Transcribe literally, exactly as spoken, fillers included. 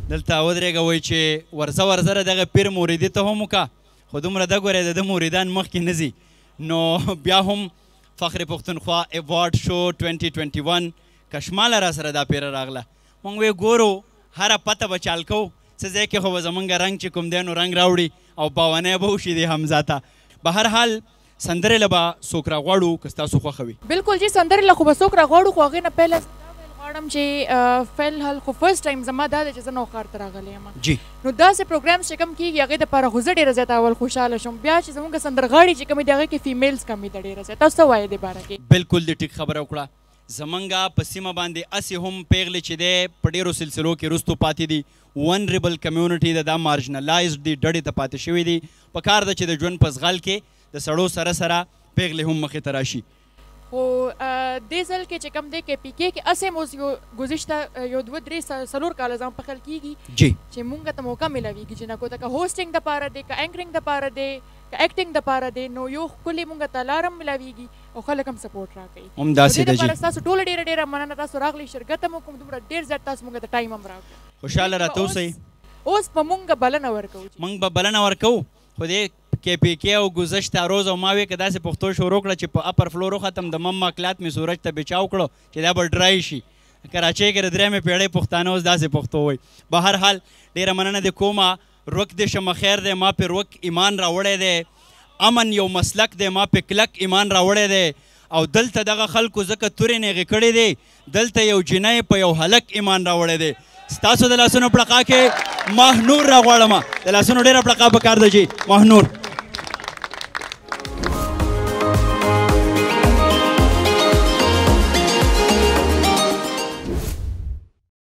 دلته ودرېږه وایي چې ورځه ورځه دغه پیر موریدي ته هم وکړه خو دومره ده ګورې د ده موریدان مخکې نه ځي نو بیا هم فخر پښتونخوا ایوارډ شو ټوینټي ټوینټي ون کشماله را سره دا پیره راغله موږ وی ګورو هره پته به چال کوو څه ځای کې خو به زمونږ رنګ چې کوم دی نو رنګ راوړي او باونی به وشي د حمزه ته به هر حال سندرې له به څوک راغواړو که ستاسو خوښه وي بلکل جی سندرې له خو به څوک راغواړو خو هغې نه پهله غواړم چې فی الحال خو فرست ټایم زما دا دی چې زه نوښار ته راغلی یم جی نو داسې پروګرامز چې کوم کېږي هغې دپاره خو زه ډېره زیاته اول خوشحاله شوم بیا چې زموږ سندرغاړي چې کومې دي هغې کې فیمیلز کمې ده ډېره زیاته تاسو څه وایې دې باره کې بلکل دې ټیک خبره وکړه زمونږ په سیمه باندې هسې هم پیغلې چې دی په ډېرو سلسلو کې رستو پاتې دي ونریبل کمیونټي د دا مارجنلایزډ دي ډډې ته پاتې شوي دي په کار ده چې د ژوند په زغال کې د سړو سره سره پیغلې هم مخې ته راشي خو دې ځل کې چې کوم دی کې پی کې کې اسې اوس یو ګذشته یو دوه درې څلور کاله ځان په خیال کېږي جی چې مونږ ته موقع میلاویږي چې نه کو ته که هوسټینګ دپاره دی که اینکرینګ دپاره دی که ایکټینګ دپاره دی نو یو ښکلې مونږ ته لاره هم میلاویږي او خلک هم سپورټ راکوي همداسې ده جی دې دپاره ستاسو ټوله ډېره ډېره مننه تاسو راغلی شرکت هم وکړو دومره ډېر زیات تاسو مونږ ته ټایم هم راکړو خوشحاله راته اوسئ اوس په مونږ بلنه ورکوو مونږ به بلنه ورکوو خو دې کې پی کې او گذشته روز او ما وی که داسې پښتو شروع کړه چې په اپر فلور ختم د مم ماکلات مې سورج ته بچاو کړو چې دا به ډرای شي کراچۍ کې د درېیمې پیړۍ پښتانه اوس داسې پښتو وایي به هر حال ډېره مننه دې کومه روک دې شمه خیر دی ما پې روک ایمان راوړی دی امن یو مسلک دی ما پې کلک ایمان راوړی دی او دلته دغه خلکو ځکه تورې نیغې کړې دی دلته یو جنۍ په یو هلک ایمان راوړی دی ستاسو د لاسونو پړقا کې ماهنور راغواړم د لاسونو ډېره پړقا پکار ده جي ماهنور